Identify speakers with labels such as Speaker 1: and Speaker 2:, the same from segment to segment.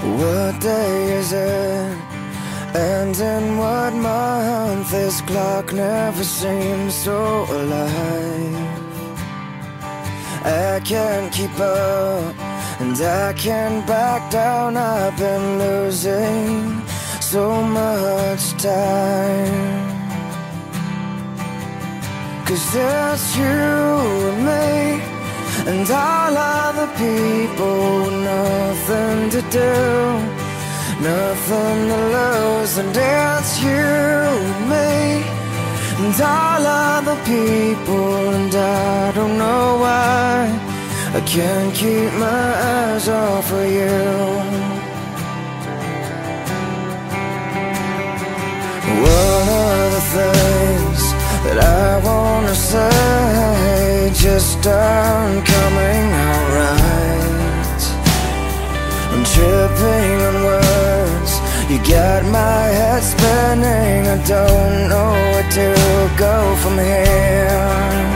Speaker 1: What day is it? And in what month? This clock never seems so alive. I can't keep up, and I can't back down. I've been losing so much time. 'Cause it's you and me, and all other people with nothing to do, nothing to lose. And it's you and me, and all other people. And I don't know why I can't keep my eyes off of you. One of the things that I wanna say just aren't coming out right. I'm tripping on words, you got my head spinning. I don't know where to go from here.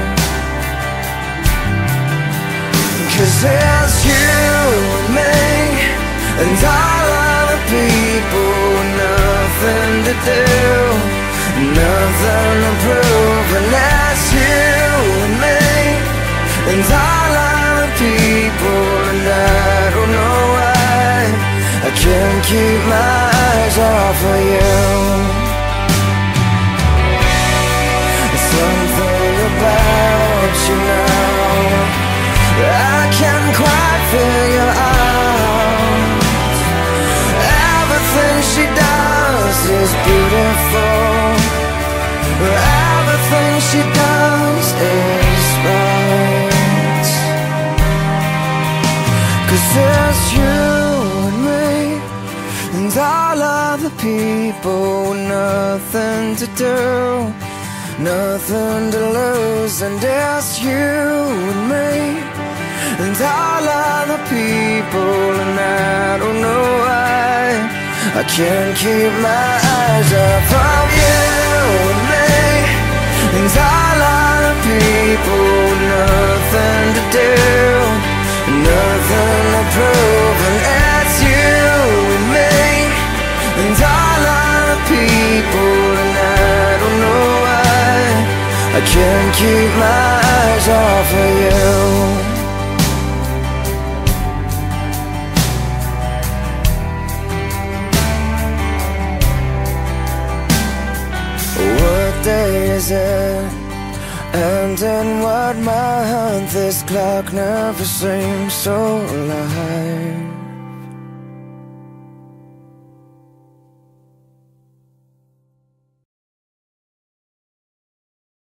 Speaker 1: 'Cause it's you and me, and all other people with nothing to do, nothing to prove. And that's you and me, and all other people. And I don't know why I can't keep my eyes off of you. Something about you now I can't quite figure out. Everything she does is beautiful, everything she does is right. 'Cause it's you and me, and all other people with nothing to do, nothing to lose. And it's you and me, and all other people. And I don't know why I can't keep my eyes off of you and me, and all other people. Nothing to do, nothing to prove. And it's you and me, and all other people. And I don't know why I can't keep my eyes off of you. What day is it? And in what month? This clock never seems so alive.